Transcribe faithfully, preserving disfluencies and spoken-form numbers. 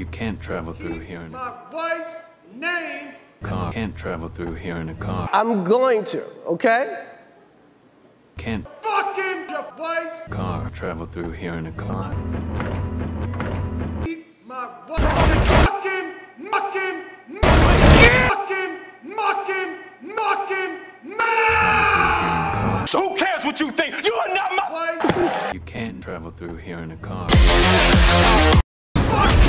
You can't travel through here in a My wife's name. car. Can't travel through here in a car. I'm going to, okay? Can't Fucking your wife's. car travel through here in a car. Keep my wife. Fucking, mucking, mucking, mucking, mucking, mucking, man. So who cares what you think? You are not my Wife. You can't travel through here in a car.